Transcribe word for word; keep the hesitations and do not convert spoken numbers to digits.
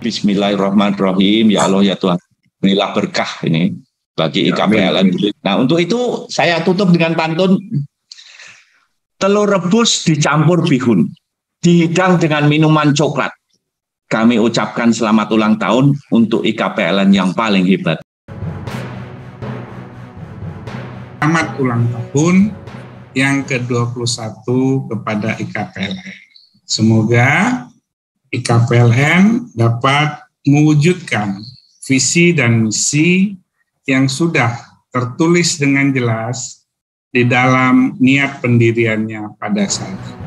Bismillahirrahmanirrahim. Ya Allah ya Tuhan, inilah berkah ini bagi I K P L N. Nah, untuk itu saya tutup dengan pantun. Telur rebus dicampur bihun, dihidang dengan minuman coklat. Kami ucapkan selamat ulang tahun untuk I K P L N yang paling hebat. Selamat ulang tahun yang ke dua puluh satu kepada I K P L N. Semoga I K P L N dapat mewujudkan visi dan misi yang sudah tertulis dengan jelas di dalam niat pendiriannya pada saat itu.